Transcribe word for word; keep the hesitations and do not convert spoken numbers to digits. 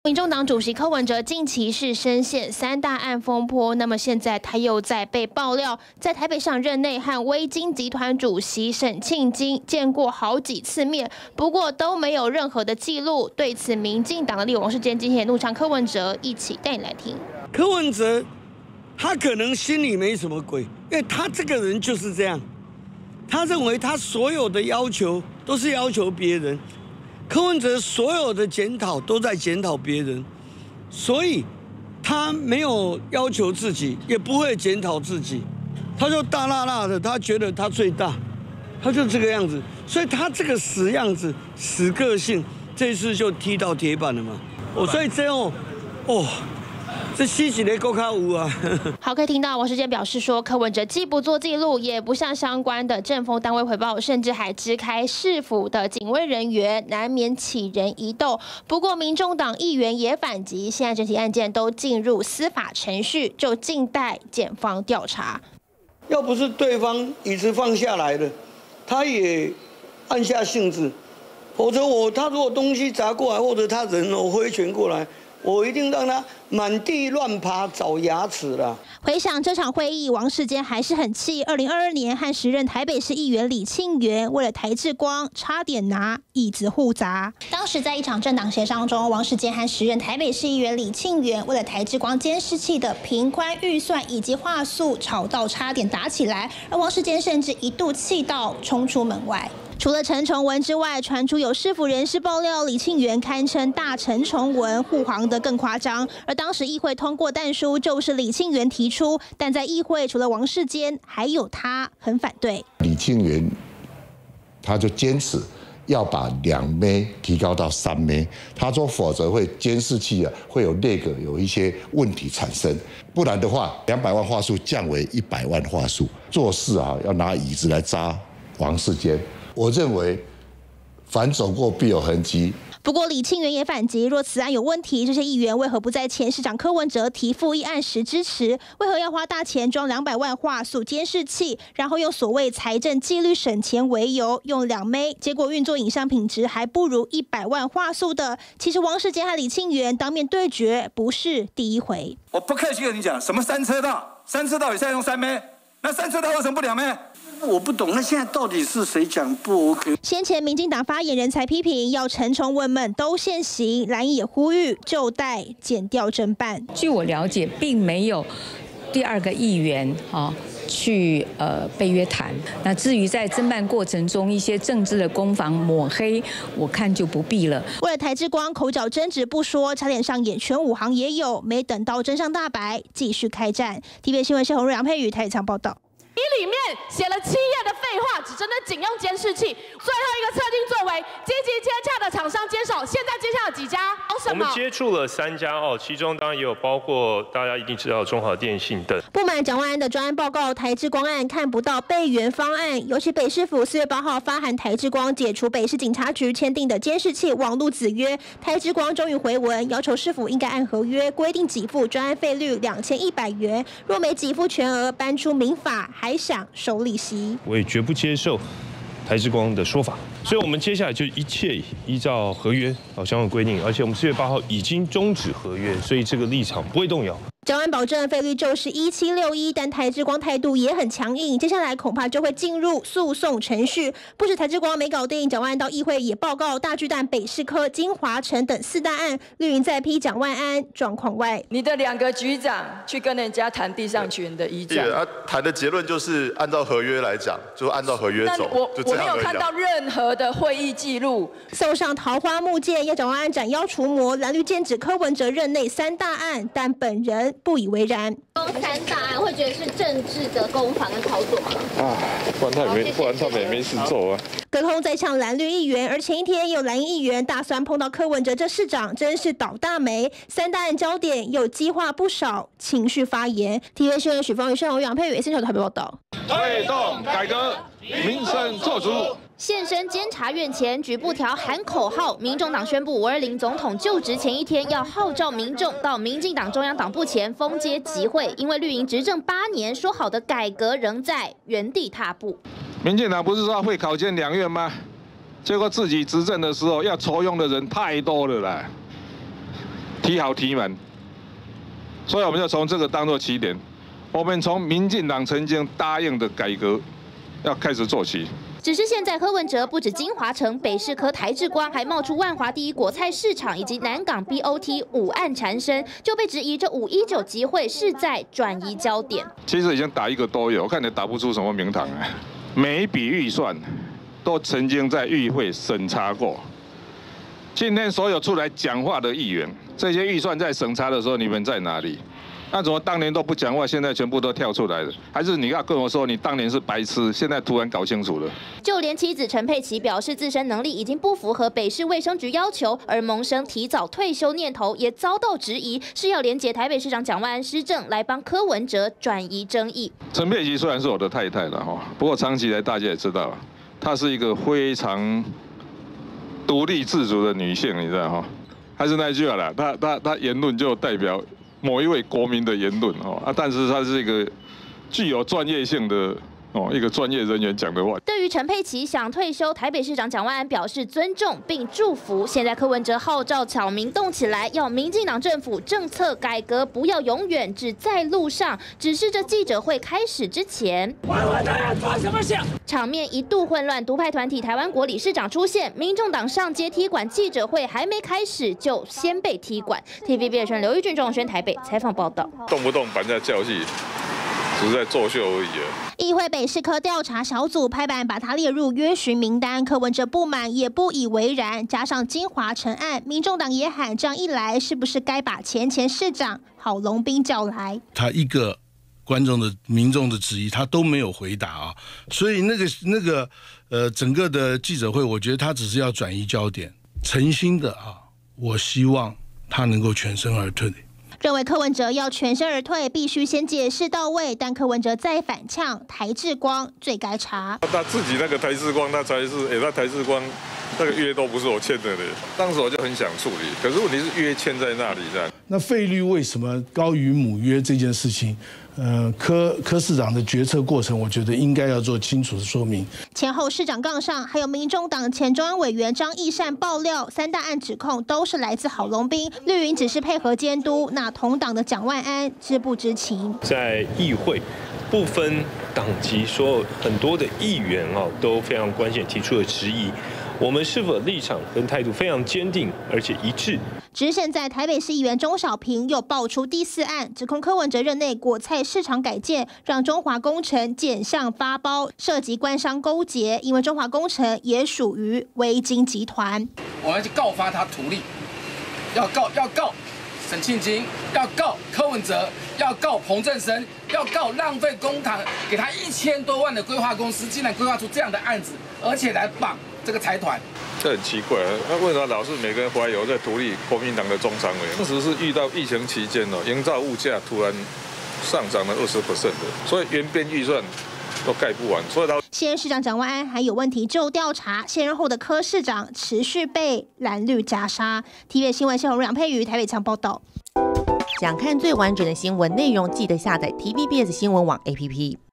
民众党主席柯文哲近期是深陷三大案风波，那么现在他又在被爆料，在台北市长任内和威金集团主席沈庆金见过好几次面，不过都没有任何的记录。对此，民进党的立委王世坚今天也怒呛柯文哲，一起带你来听。 柯文哲他可能心里没什么鬼，因为他这个人就是这样，他认为他所有的要求都是要求别人。 柯文哲所有的检讨都在检讨别人，所以他没有要求自己，也不会检讨自己，他就大辣辣的，他觉得他最大，他就这个样子，所以他这个死样子、死个性，这次就踢到铁板了嘛。哦，所以这样，哦。 这细几个够卡有啊！ 好，可以听到王世坚表示说，柯文哲既不做记录，也不向相关的政风单位回报，甚至还支开市府的警卫人员，难免起人疑窦。不过，民众党议员也反击，现在整体案件都进入司法程序，就静待检方调查。 要不是对方椅子放下来了，他也按下性子，否则我他如果东西砸过来，或者他人哦挥拳过来。 我一定让他满地乱爬找牙齿啦。 回想这场会议，王世坚还是很气。二零二二年和时任台北市议员李庆元为了台志光，差点拿椅子互砸。当时在一场政党协商中，王世坚和时任台北市议员李庆元为了台志光监视器的频宽预算以及话术吵到差点打起来，而王世坚甚至一度气到冲出门外。 除了陈崇文之外，传出有市府人士爆料，李庆元堪称大陈崇文，护航得更夸张。而当时议会通过弹书，就是李庆元提出，但在议会除了王世坚，还有他很反对。 李庆元他就坚持要把两枚提高到三枚，他说否则会监视器啊会有那个有一些问题产生，不然的话，两百万话术降为一百万话术，做事啊要拿椅子来扎王世坚。 我认为，凡走过必有痕迹。 不过，李庆元也反击，若此案有问题，这些议员为何不在前市长柯文哲提复议案时支持？为何要花大钱装两百万话术监视器，然后用所谓财政纪律省钱为由用两枚，结果运作影像品质还不如一百万话术的？其实王世坚和李庆元当面对决不是第一回。 我不客气跟你讲，什么三车道，三车道也是要用三枚，那三车道为什么不两枚？ 我不懂，那现在到底是谁讲不 OK？ 先前民进党发言人才批评要陈崇文们都现行，蓝营也呼吁就待检调侦办。 据我了解，并没有第二个议员啊。 去呃被约谈。那至于在侦办过程中一些政治的攻防抹黑，我看就不必了。 为了台志光口角争执不说，差点上演全武行也有，没等到真相大白，继续开战。T V B 新闻是洪瑞杨佩宇台场报道。 你里面写了七页的废话，只针对警用监视器。最后一个测定作为积极接洽的厂商接手，现在接下了几家？ 我们接触了三家哦，其中当然也有包括大家一定知道中华电信等。 不满蒋万安的专案报告，台志光案看不到备援方案，尤其北市府四月八号发函台志光解除北市警察局签订的监视器网路子约，台志光终于回文要求市府应该按合约规定给付专案费率两千一百元，若没给付全额，搬出民法。 还想收利息， 我也绝不接受台志光的说法，所以我们接下来就一切依照合约啊相关规定，而且我们四月八号已经终止合约，所以这个立场不会动摇。 蒋万保证费率就是一七六一，但台志光态度也很强硬，接下来恐怕就会进入诉讼程序。不止台志光没搞定，蒋万安到议会也报告大巨蛋、北市科、金华城等四大案，绿营再批蒋万安状况外。 你的两个局长去跟人家谈地上权的议长， 啊，谈的结论就是按照合约来讲，就按照合约走。 我我没有看到任何的会议记录。 送上桃花木剑，要蒋万安斩妖除魔，蓝绿剑指柯文哲任内三大案，但本人 不以为然。 三大案会觉得是政治的攻防跟操作吗？ 啊，不然他也没，不然他们也没事做啊。 隔空在呛蓝绿议员，而前一天有蓝营议员大酸碰到柯文哲这市长，真是倒大霉。三大案焦点又激化不少情绪发言。T V B 新闻许峰、于胜宏、杨佩宇、新小台北报道。 推动改革，民生做主。 现身监察院前举布条喊口号，民众党宣布五二零总统就职前一天要号召民众到民进党中央党部前封街集会，因为绿营执政八年说好的改革仍在原地踏步。 民进党不是说会考监两院吗？结果自己执政的时候要抽用的人太多了啦。 提好提满。所以我们就从这个当作起点，我们从民进党曾经答应的改革要开始做起。 只是现在柯文哲不止金华城、北市科、台智光，还冒出万华第一果菜市场以及南港 B O T 五案缠身，就被质疑这五一九集会是在转移焦点。 其实已经打一个都有，我看你打不出什么名堂啊。每一笔预算都曾经在议会审查过。今天所有出来讲话的议员，这些预算在审查的时候，你们在哪里？那怎么当年都不讲话，现在全部都跳出来了？还是你要跟我说你当年是白痴，现在突然搞清楚了？ 就连妻子陈佩琪表示自身能力已经不符合北市卫生局要求，而萌生提早退休念头，也遭到质疑，是要连结台北市长蒋万安施政来帮柯文哲转移争议。 陈佩琪虽然是我的太太了哈，不过长期以来大家也知道，她是一个非常独立自主的女性，你知道哈？还是那句话啦，她她她言论就代表某一位国民的言论哦啊，但是他是一个具有专业性的哦一个专业人员讲的话。 对于陈佩琪想退休，台北市长蒋万安表示尊重并祝福。现在柯文哲号召草民动起来，要民进党政府政策改革不要永远只在路上。只是这记者会开始之前，场面一度混乱，独派团体台湾国理事长出现，民众党上街踢馆，记者会还没开始就先被踢馆。T V B 的刘玉俊、钟永轩台北采访报道。 动不动绑架教戏，只是在作秀而已。 议会北市科调查小组拍板把他列入约询名单，柯文哲不满也不以为然，加上金华城案，民众党也喊这样一来，是不是该把前前市长郝龙斌叫来？ 他一个观众的民众的质疑，他都没有回答啊，所以那个那个呃整个的记者会，我觉得他只是要转移焦点，诚心的啊，我希望他能够全身而退。 认为柯文哲要全身而退，必须先解释到位。但柯文哲再反呛，台智光最该查。 他自己那个台智光，他才是，哎、欸，那台智光那个约都不是我签的嘞。当时我就很想处理，可是问题是约签在那里的。 那费率为什么高于母约这件事情？呃，柯柯市长的决策过程，我觉得应该要做清楚的说明。 前后市长杠上，还有民众党前中央委员张义善爆料，三大案指控都是来自郝龙斌，绿营只是配合监督。那同党的蒋万安知不知情？ 在议会不分党籍，所有很多的议员啊都非常关心，提出了质疑。我们是否立场跟态度非常坚定而且一致？ 只是现在台北市议员钟小平又爆出第四案，指控柯文哲任内果菜市场改建让中华工程减项发包，涉及官商勾结，因为中华工程也属于微金集团。 我们要去告发他图利，要告要告沈庆金，要告柯文哲，要告彭正生，要告浪费公帑，给他一千多万的规划公司，竟然规划出这样的案子，而且来绑这个财团。 这很奇怪，那为什么老是每个人怀有在独立国民党的中常委？当时是遇到疫情期间哦，营造物价突然上涨了二十 percent 的，所以原编预算都盖不完。所以到现任市长蒋万安还有问题就调查，现任后的柯市长持续被蓝绿夹杀。T V B 新闻谢宏杨佩瑜台北强报道。 想看最完整的新闻内容，记得下载 T V B S 新闻网 A P P。